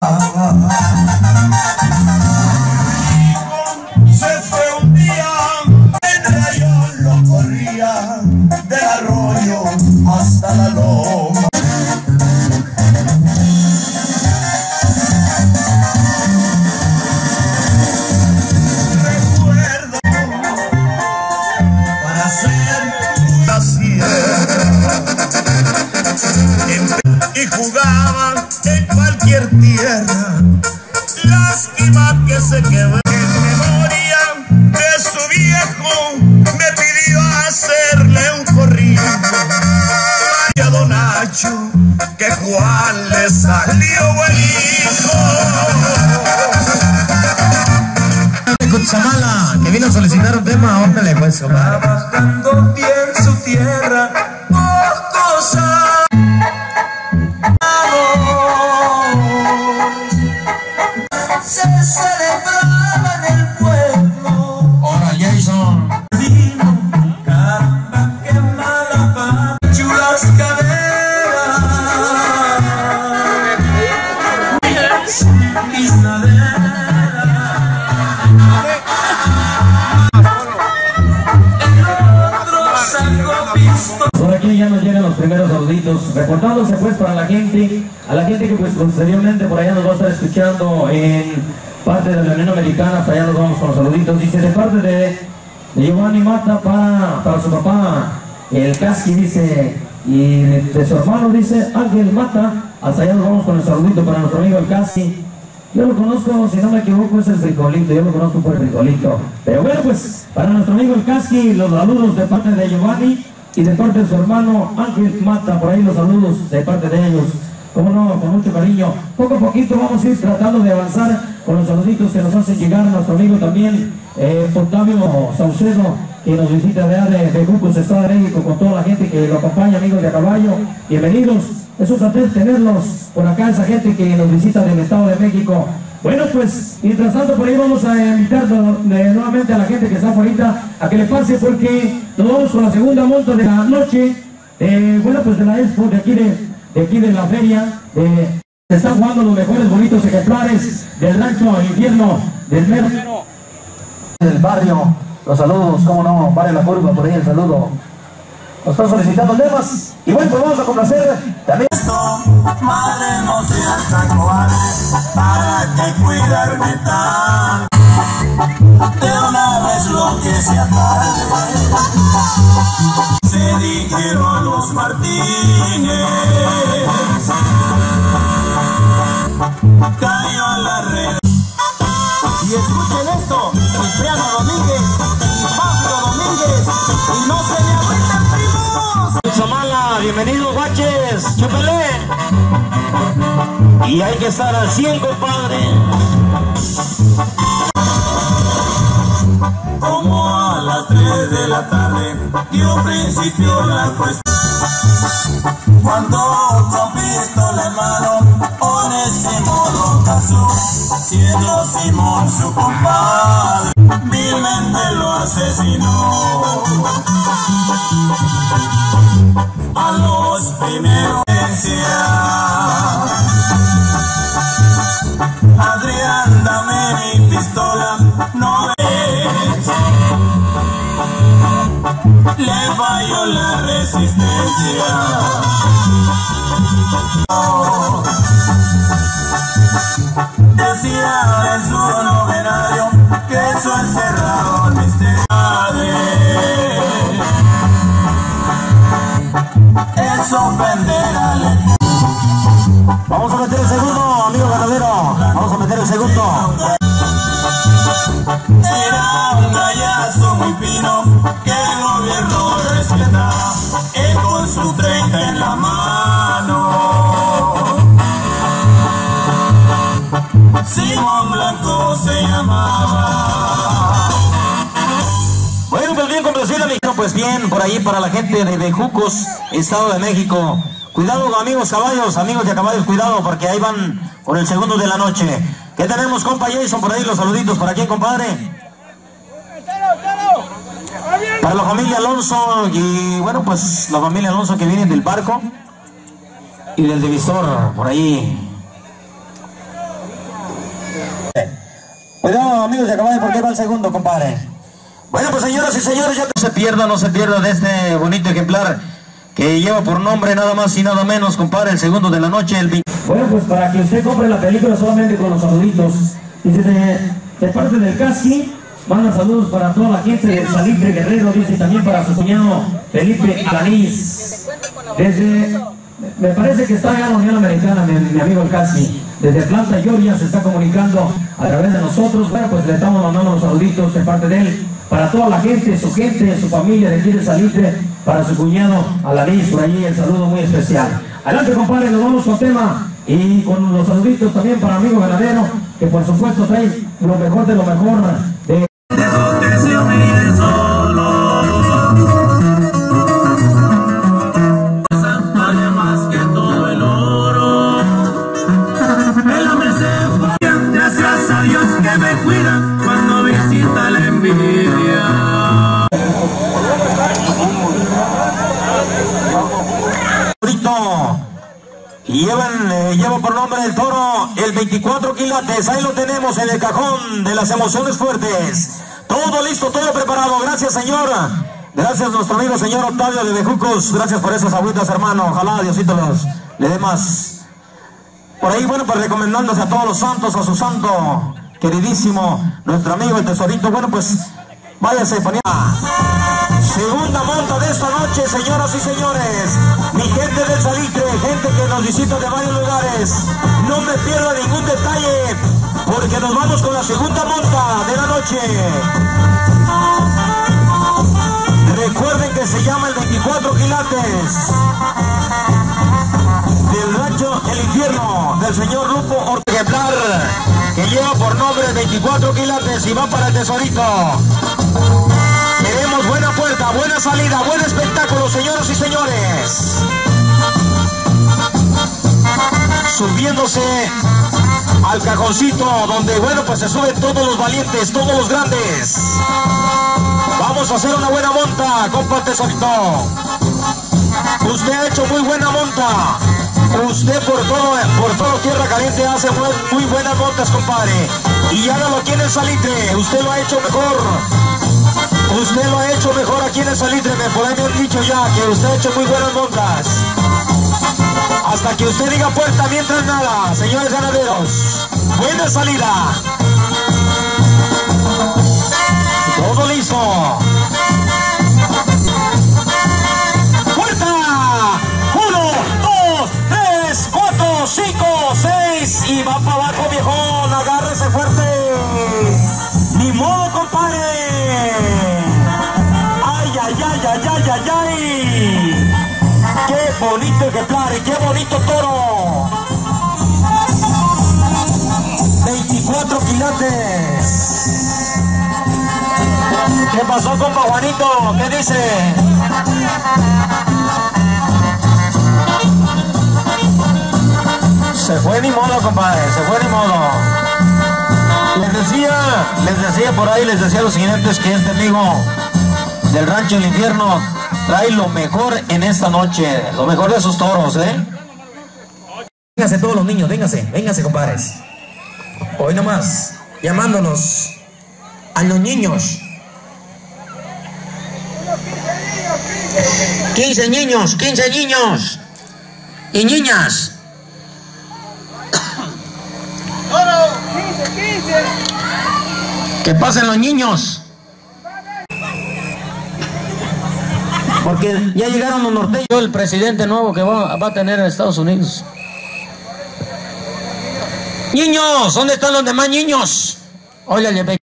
Se fue un día, el rayón lo corría del arroyo hasta la loma. Recuerdo para hacer una sierra y jugaba en cualquier tierra. Lástima que se quedó en memoria de su viejo, me pidió hacerle un corrido. Y a Don Nacho, que Juan le salió buen hijo. Cutzamala, que vino a solicitar un tema, órale pues, compadre. Trabajando bien su tierra, por cosas. Se celebraba en el pueblo. Ahora Jason. Vino, caramba, qué mala pata, chulas caderas. Isnadera. El otro sacó pistola. Por aquí ya nos llegan los primeros saluditos, reportándose pues para la gente, a la gente que pues posteriormente por allá nos va a estar escuchando en parte de la Unión Americana. Para allá nos vamos con los saluditos. Dice de parte de Giovanni Mata para su papá, el Casqui, dice, y de su hermano, dice Ángel Mata. Hasta allá nos vamos con el saludito para nuestro amigo el Casqui. Yo lo conozco, si no me equivoco, es el Frijolito, yo lo conozco por el Frijolito. Pero bueno, pues para nuestro amigo el Casqui, los saludos de parte de Giovanni y de parte de su hermano Ángel Mata. Por ahí los saludos de parte de ellos, como no, con mucho cariño. Poco a poquito vamos a ir tratando de avanzar con los saluditos que nos hacen llegar nuestro amigo también Octavio Saucedo, que nos visita de Jucos, Estado de México, con toda la gente que lo acompaña, amigos de a caballo. Bienvenidos, es un placer tenerlos por acá, esa gente que nos visita del Estado de México. Bueno, pues, mientras tanto, por ahí vamos a invitar nuevamente a la gente que está ahorita a que le pase, porque nos vamos con la segunda monta de la noche, bueno, pues de la expo de aquí de la feria. Se están jugando los mejores bonitos ejemplares del rancho Infierno del mero del barrio. Los saludos, cómo no, vale la curva por ahí el saludo. Nos están solicitando lemas y bueno, pues vamos a complacer también. Madre, no seas tan cobarde, para que cuidarme tan. De una vez lo que sea tarde, se dijeron los Martínez. Cayó a la red. Y escuchen esto, Cipriano Domínguez y Pablo Domínguez, y no se me agüiten, primos. Samala, bienvenidos guaches, chúpele. Y hay que estar al 100, compadre. Como a las 3 de la tarde dio principio la cuestión. Cuando con pistola en mano Onésimo lo casó, siendo Simón su compadre, vilmente lo asesinó. A los primeros Adrián, dame mi pistola, no ves. Le falló la resistencia. Decía en su novenario que eso encerrado en misterio. Es ofender al. Vamos a meter el segundo, amigo ganadero. Vamos a meter el segundo. Era un gallazo muy fino que el gobierno respetaba, él con su 30 en la mano. Simón Blanco se llamaba. Bueno, pues bien complacido, amigo. Pues bien, por ahí para la gente de Jucos, Estado de México. Cuidado, amigos caballos, amigos de caballos, cuidado, porque ahí van por el segundo de la noche. ¿Qué tenemos, compa Jason? Por ahí los saluditos. ¿Para quién, compadre? Para la familia Alonso. Y bueno, pues la familia Alonso que viene del barco y del divisor, por ahí. Cuidado, amigos de caballo, porque va el segundo, compadre. Bueno, pues señoras y señores, ya no se pierda de este bonito ejemplar que lleva por nombre nada más y nada menos, compadre, el segundo de la noche, el... Bueno, pues para que usted compre la película solamente con los saluditos. Dice de parte del Casqui, manda saludos para toda la gente de Salitre Guerrero, dice también para su cuñado Felipe Alanís. Me parece que está allá en la Unión Americana, mi amigo el Casqui. Desde Atlanta, Georgia, se está comunicando a través de nosotros. Bueno, pues le estamos mandando los saluditos de parte de él, para toda la gente, su familia de aquí de Salitre, para su cuñado Alanís, por allí el saludo muy especial. Adelante, compadre, nos vamos con tema y con los saluditos también para amigo ganadero, que por supuesto trae lo mejor de lo mejor de... Gracias a Dios que me cuida cuando visita la envidia. Y lleva por nombre el toro el 24 quilates. Ahí lo tenemos en el cajón de las emociones fuertes. Todo listo, todo preparado. Gracias, señor. Gracias, nuestro amigo señor Octavio de Bejucos. Gracias por esas agüitas, hermano. Ojalá Diosito le dé más. Por ahí, bueno, pues recomendándose a todos los santos, a su santo queridísimo, nuestro amigo el tesorito. Bueno, pues váyase poniendo. Segunda monta de esta noche, señoras y señores. Mi gente del Salitre, gente que nos visita de varios lugares, no me pierda ningún detalle, porque nos vamos con la segunda monta de la noche. Recuerden que se llama el 24 quilates del rancho El Infierno del señor Lupo Ortejeplar, que lleva por nombre 24 quilates y va para el tesorito. Queremos buena puerta, buena salida, buen espectáculo, señoras y señores. Subiéndose al cajoncito donde, bueno, pues se suben todos los valientes, todos los grandes. Vamos a hacer una buena monta, compa tesorito. Usted ha hecho muy buena monta. Usted por todo Tierra Caliente hace muy buenas montas, compadre. Y ya no lo tiene el Salitre. Usted lo ha hecho mejor. Usted lo ha hecho mejor aquí en el Salitre. Por ahí me han dicho ya que usted ha hecho muy buenas montas. Hasta que usted diga puerta mientras nada, señores ganaderos. Buena salida. Todo listo. ¡Puerta! 1, 2, 3, 4, 5, 6 y va para abajo, viejón. Agárrese fuerte. Ni modo, compadre. Ay, ay, ay, ay, ay, ay, ay. Qué bonito ejemplar y qué bonito toro. 24 quilates. ¿Qué pasó, compa Juanito? ¿Qué dice? Se fue ni modo, compadre, se fue ni modo. Les decía por ahí, les decía a los siguientes que este amigo del rancho El Infierno trae lo mejor en esta noche, lo mejor de sus toros, Vénganse todos los niños, vénganse, compadres. Hoy nomás, llamándonos a los niños. 15 niños y niñas. Que pasen los niños. Porque ya llegaron los norteños, el presidente nuevo que va a tener en Estados Unidos. Niños, ¿dónde están los demás niños? Óyale,